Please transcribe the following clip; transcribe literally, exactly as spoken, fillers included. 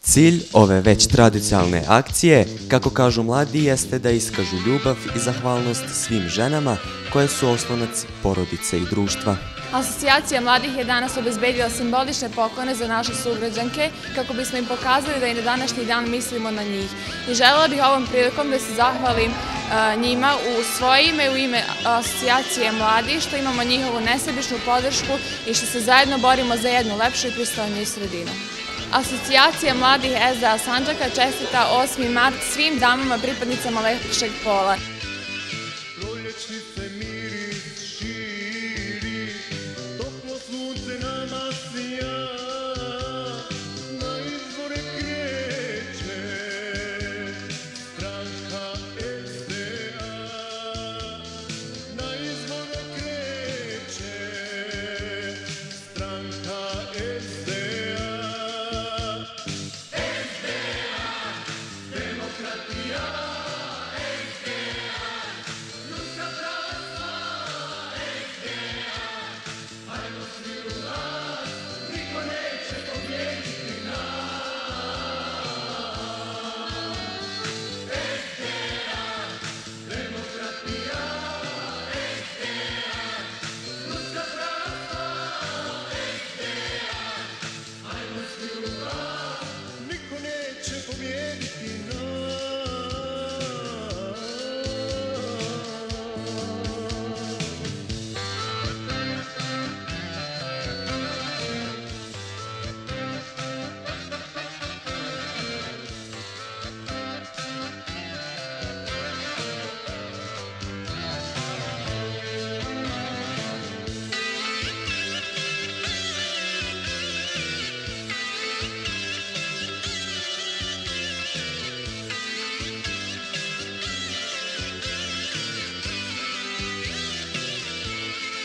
Cilj ove već tradicionalne akcije, kako kažu mladi, jeste da iskažu ljubav i zahvalnost svim ženama koje su oslonac porodice i društva. Asocijacija mladih je danas obezbedila simbolične poklone za naše sugrađanke kako bismo im pokazali da i na današnji dan mislimo na njih. I želela bih ovom prilikom da se zahvalim njima u svoje ime i u ime Asocijacije mladih što imamo njihovu nesebičnu podršku i što se zajedno borimo za jednu lepšu i pristojniju sredinu. Asocijacija mladih S D A Sandžaka čestita osmi mart svim damama pripadnicama lepšeg pola.